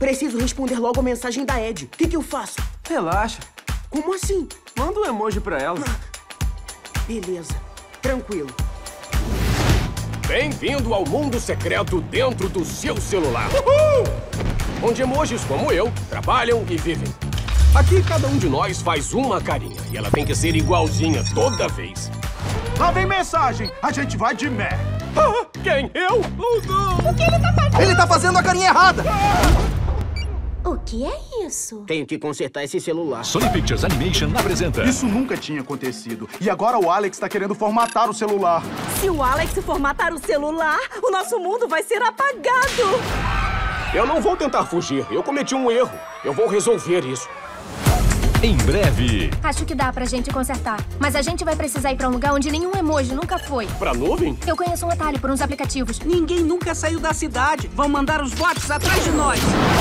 Preciso responder logo a mensagem da Ed. O que eu faço? Relaxa. Como assim? Manda um emoji pra ela. Beleza. Tranquilo. Bem-vindo ao mundo secreto dentro do seu celular. Uhul! Onde emojis como eu trabalham e vivem. Aqui, cada um de nós faz uma carinha. E ela tem que ser igualzinha toda vez. Lá vem mensagem. A gente vai de mé. Quem? Eu? Oh, não! O que ele tá fazendo? Ele tá fazendo a carinha errada! O que é isso? Tenho que consertar esse celular. Sony Pictures Animation apresenta. Isso nunca tinha acontecido. E agora o Alex tá querendo formatar o celular. Se o Alex formatar o celular, o nosso mundo vai ser apagado. Eu não vou tentar fugir. Eu cometi um erro. Eu vou resolver isso. Em breve. Acho que dá pra gente consertar. Mas a gente vai precisar ir pra um lugar onde nenhum emoji nunca foi. Pra nuvem? Eu conheço um atalho por uns aplicativos. Ninguém nunca saiu da cidade. Vão mandar os bots atrás de nós.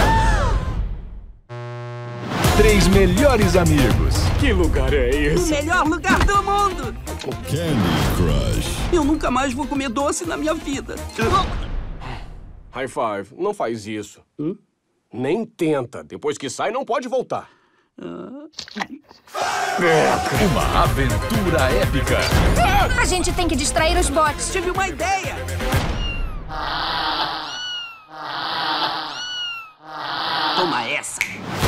3 melhores amigos. Que lugar é O esse? melhor lugar do mundo. Candy Crush. Eu nunca mais vou comer doce na minha vida. High five. Não faz isso. Nem tenta. Depois que sai, não pode voltar. Uma aventura épica. A gente tem que distrair os bots. Tive uma ideia. Toma essa.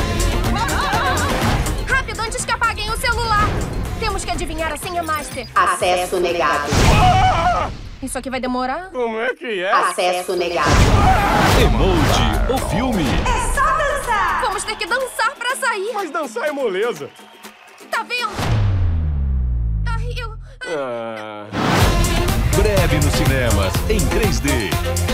Rápido, antes que apaguem o celular. Temos que adivinhar a senha master. Acesso negado. Isso aqui vai demorar? Como é que é? Acesso negado. Emoji, o filme. É só dançar. Vamos ter que dançar pra sair. Mas dançar é moleza. Tá vendo? Ai, eu... Ah... Breve nos cinemas, em 3D.